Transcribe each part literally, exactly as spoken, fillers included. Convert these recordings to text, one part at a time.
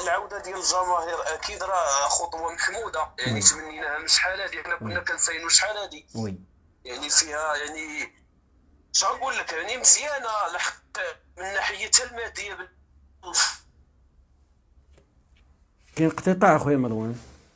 العوده ديال الجماهير اكيد راه خطوه محموده، يعني تمنيناها من شحال هادي، حنا كنا كنساينوا شحال هادي وي يعني فيها يعني اش غنقول لك يعني مزيانه لحق من ناحيه الماديه. كاين انقطاع اخويا مروان.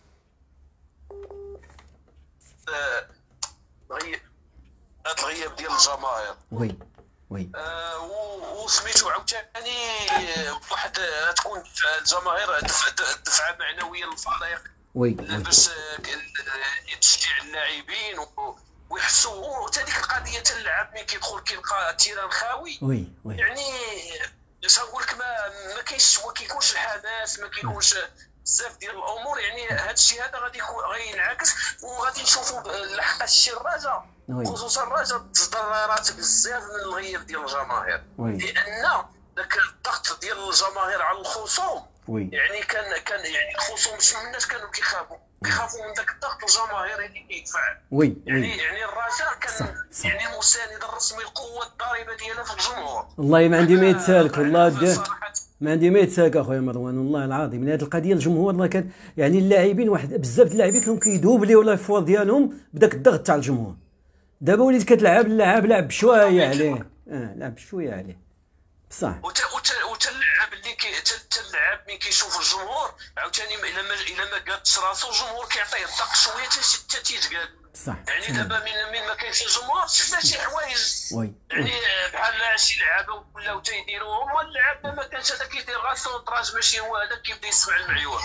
غياب هاد الغياب ديال الجماهير وي وي آه وسميتو عاوتاني واحد تكون الجماهير دفعه معنويه للفريق وي باش تشجيع اللاعبين ويحسوا حتى ديك القضيه تاع اللاعب ملي كيدخل كيلقى التيران خاوي. وي وي يعني باش نقول لك ما ما كاينش ما كيكونش الحماس، ما كيكونش بزاف ديال الامور. يعني هذا الشيء هذا غادي غينعكس وغادي نشوفوا لحقاش الشيء الرجاء خصوصا الرجاء تضررات بزاف من الغياب ديال الجماهير، لان ذاك الضغط ديال الجماهير على الخصوم يعني كان كان يعني الخصوم شنو الناس كانوا كيخافوا كيخافوا من ذاك الضغط الجماهيري اللي كيدفع. وي يعني يعني الرجاء كان صح صح. يعني المساند الرسمي القوه الضاربه ديالها في الجمهور. والله ما عندي ما يتسالك والله ما عندي ما يتساك اخويا مروان والله العظيم. من هذه القضيه الجمهور راه كان يعني اللاعبين واحد بزاف د اللاعبين كانوا كيذوبليو لا فور ديالهم بداك الضغط تاع الجمهور. دابا وليت كتلعب اللاعب لعب بشويه عليه اه لعب بشويه عليه بصح. وتا وتا وتا اللاعب اللي كي تا اللاعب ملي كيشوف الجمهور عاوتاني الا ما الا ما قادش راسو الجمهور كيعطيه الضغط شويه حتى تيتقاد. صح يعني دابا من من ما كاينش الجمهور شفنا شي حوايج يعني بحال شي لعابه ولاو تيديروهم واللعاب ما كانش هذا كيدير غير سونطراج ماشي هو هذا كيبدا يسمع المعيور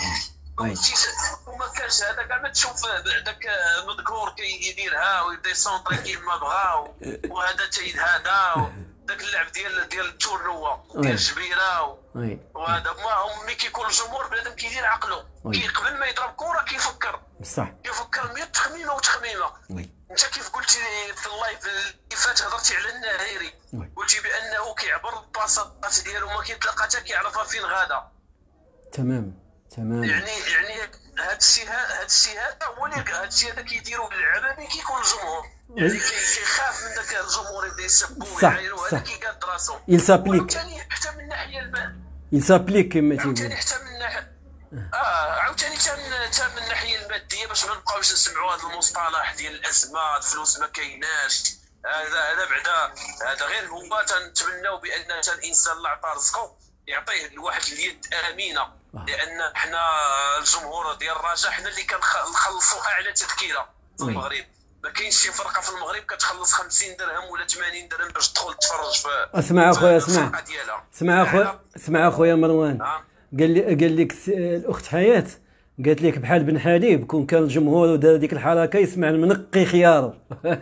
وما كانش هذا كاع ما تشوف داك مذكور كيديرها ويبدا يسونطري كيما بغا وهذا تيد هذا داك اللعب ديال ديال التورنوا ديال الجبيره وهذا ما هم ملي كيكون الجمهور بنادم كيدير عقله كي قبل ما يضرب كره كيفكر بصح كيفكر مية تخميمه وتخميمه. انت كيف قلتي في اللايف اللي فات هضرتي على النهيري قلتي بانه كيعبر الباصات ديالو ما كيتلقى حتى كيعرفها فين غادا. تمام تمام. يعني يعني هذا الشيء هذا الشيء هذا هو اللي هذا الشيء هذا كيديروا اللعابه ملي كيكون الجمهور يعني كيخاف من ذاك الجمهور يبدا يسبوا ويعايروا هذا كيقاد راسو. il s'applique حتى من الناحيه المال il s'applique كما تيقول عاوتاني حتى من الناحيه اه عاوتاني حتى من حتى من الناحيه الماديه باش ما نبقاوش نسمعوا هذا المصطلح ديال الازمه الفلوس ما كايناش. هذا هذا بعدا هذا غير هو تنتمناو بان الانسان اللي عطى رزقه يعطيه لواحد اليد امينه، لان حنا الجمهور ديال الرجاء حنا اللي كنخلصوا اعلى تذكيره في المغرب. ما كاينش شي فرقه في المغرب كتخلص خمسين درهم ولا ثمانين درهم باش تدخل تفرج في اسمع اخويا اسمع اسمع اخويا اسمع اخويا مروان قال لي قال لك الاخت حياه قالت لك بحال بن حليب كون كان الجمهور ودار ديك الحركه يسمع المنقي خياره.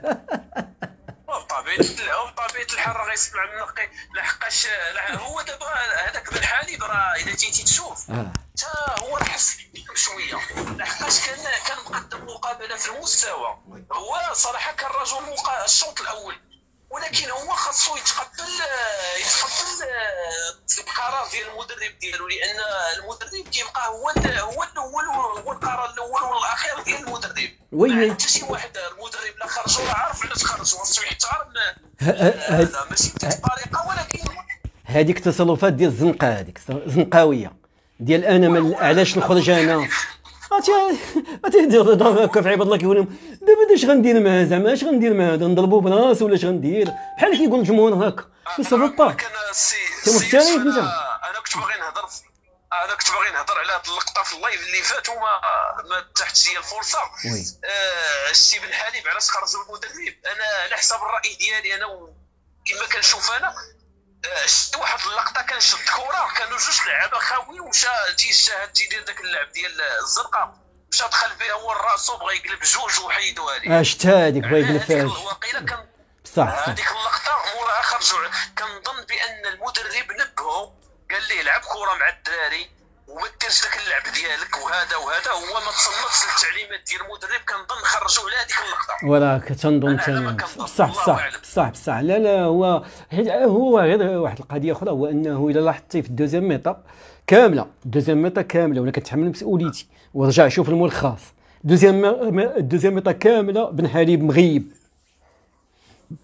بطبيعه بطبيعه الحال راه غيسمع المنقي لحقاش هو دابا هذاك بن حليب راه اذا جيتي تشوف حتى هو حس شويه لحقاش كان كان مقدم مقابله في المستوى. هو صراحه كان رجل الشوط الاول ولكن هو خاصو يتقبل يتقبل القرار ديال المدرب ديالو، لان المدرب كيبقى هو هو الاول هو القرار الاول والاخير ديال المدرب. وي حتى شي واحد المدرب لا خرج ولا عارف علاش خرج خاصو يحترم هذا ماشي بطريقه ولكن هذيك التصرفات ديال الزنقه هذيك زنقاويه ديال انا علاش نخرج انا عرفتي تيدير هكا في عباد الله كيقول لهم دابا اش غندير معاه زعما اش غندير معاه نضربو براسو ولا اش غندير بحال كيقول الجمهور هكا يصرف با كان السي مختلف انت. انا كنت باغي نهضر انا كنت باغي نهضر على هاد اللقطه في اللايف اللي فات وما ما تحتش لي الفرصه. آه السي بن حليب علاش خرجوا المدرب انا على حسب الراي ديالي انا كما كنشوف انا شفت واحد اللقطه كان شد كره كانوا جوج لعابه خاويين ومشى تيجتهد تيدير داك اللعب ديال الزرقاء مشى دخل بها هو راسو بغى يقلب جوج وحيدوها ليه. شفت هذيك بغى يقلب فيها واقيلا كان بصح هذيك اللقطه موراها خرجوا كنظن بان المدرب نبهو قال ليه لعب كره مع الدراري وما ديرش داك اللعب ديالك وهذا وهذا هو ما تصنتش للتعليمات ديال المدرب كنظن خرجوا على هذيك اللقطه. وراك تنظن ثاني بصح بصح بصح بصح لا لا هو هو غير واحد القضيه اخرى هو انه الا لاحظتي في الدوزيام ميطا كامله الدوزيام ميطا كامله وانا كنتحمل مسؤوليتي ورجع شوف الملخص الدوزيام الدوزيام ميطا كامله بن حليب مغيب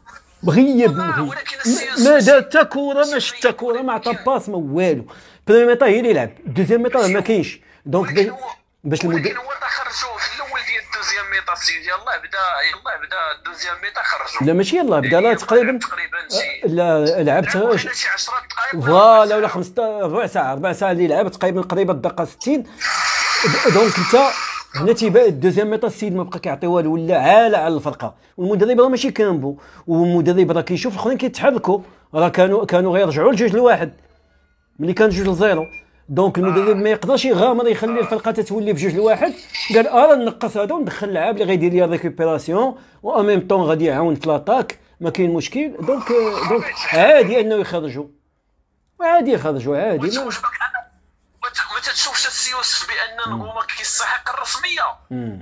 بغي بغي ما دار حتى كره، ما شتا كره، ما عطى باس، ما والو. بريمي ميطا هي اللي لعب، دوزيام ميطا ما كاينش. دونك باش المدرب ولكن هو خرجوه في الاول ديال الدوزيام ميطا سيدي، يلاه بدا يلاه بدا الدوزيام ميطا خرجوه. لا ماشي يلاه بدا، لا تقريبا لا لعبت شي عشرة دقائق فوالا ولا خمسة ربع ساعه ربع ساعه اللي لعب تقريبا قريبه الدقه ستين. دونك انت هنا تيبان الدوزيام ميطا السيد ما بقى كيعطي والو، ولا عالة على الفرقه. والمدرب راه ماشي كامبو، والمدرب راه كيشوف الاخرين كيتحركوا، راه كانوا كانوا غيرجعوا لجوج لواحد ملي كان جوج لزيرو. دونك المدرب ما يقدرش يغامر يخلي الفرقه تتولي بجوج لواحد، قال اه نقص هذا وندخل لعاب اللي غيدير لي ريكوبيراسيون و ان ميم طون غادي يعاون في لاطاك، ما كاين مشكل. دونك دونك عادي انه يخرجوا، عادي يخرجوا عادي. ما ما تتشوفش السيوس بان نغوما كيستحق الرسميه؟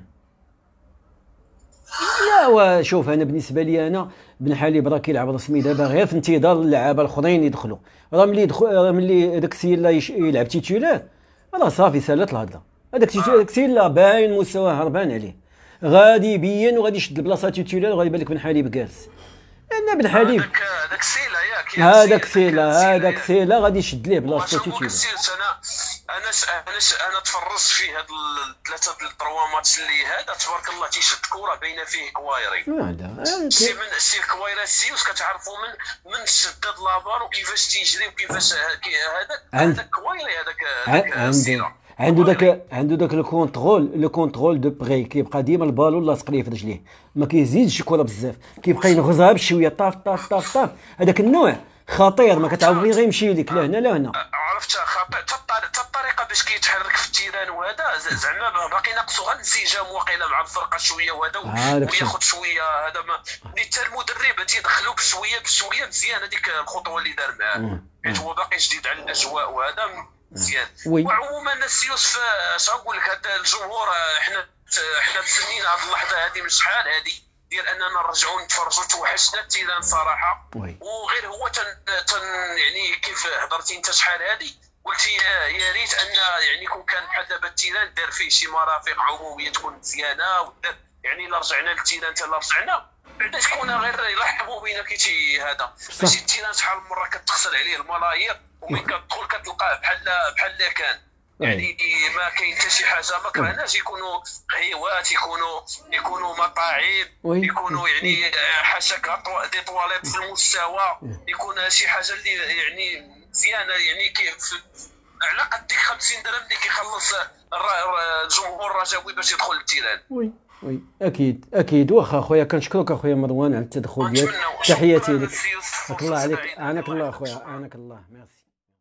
لا وشوف انا بالنسبه لي انا بن حليب راه كيلعب رسمي دابا غير في انتظار اللعابه الاخرين يدخلوا. راه ملي يدخل راه ملي داك السيد لا يلعب تيتولار راه صافي سالات الهضره. هذاك داك السيد لا باين مستواه هربان عليه، غادي يبين وغادي يشد البلاصه تيتولار وغادي يبان لك بن حليب جالس. لان بن حليب هذاك السيله ياك هذاك السيله هذاك السيله غادي يشد ليه بلاصه تيتولار. انا انا انا انا تفرجت في هاد الثلاثه التروا ماتش اللي هذا تبارك الله تيشد كره باينه فيه كوايري. لا سي من سي كوايري السيوس كتعرفوا من من شدد لابار وكيفاش تيجري وكيفاش هذاك هذاك كوايري هذاك عنده عنده داك عنده داك لو كونترول لو كونترول دو بري، كيبقى ديما البالون لاصق ليه في رجليه، ما كيزيدش الكره بزاف، كيبقى ينغزها بشويه طاف طاف طاف طاف. هذاك النوع خطير، ما كتعرف فين غيمشي لك لا هنا لا هنا. عرفتها خطير حتى الطريقه باش كيتحرك في التيران وهذا زعما باقي ناقصو غير انسجام واقيلا مع الفرقه شويه وهذا وياخذ شويه هذا ما حتى المدرب تيدخلو بشويه بشويه مزيان هذيك الخطوه اللي دار معاه، حيت هو باقي جديد على الاجواء وهذا مزيان. وعموما السيوس اش نقول لك هذا الجمهور حنا حنا مستنيين هذه اللحظه هذه من شحال هذه ديال اننا نرجعوا نتفرجوا. توحشنا التيران صراحه، وغير هو تن, تن يعني كيف هضرتي انت شحال هذه قلتي يا ريت ان يعني كون كان بحال دابا التيران دار فيه شي مرافق عموميه تكون مزيانه، يعني الا رجعنا للتيران حتى الا رجعنا بعدا تكون غير يلحقوا بينا كيتي هذا. ماشي التيران شحال من مره كتخسر عليه الملايير ومن كتدخل كتلقاه بحال بحال اللي كان، يعني ما كاين حتى شي حاجه. ما كرهناش يكونوا حيوات، يكونوا يكونوا مطاعم، يكونوا يعني حاشاك دي طواليت في المستوى، يكون شي حاجه اللي يعني مزيانه، يعني كيف على قد ديك خمسين درهم اللي كيخلص الجمهور الرجاوي باش يدخل للتيران. وي وي اكيد اكيد. واخا خويا كنشكرك اخويا مروان على التدخل ديالك، تحياتي لك. الله عليك، عانك الله اخويا، عانك الله، ميرسي.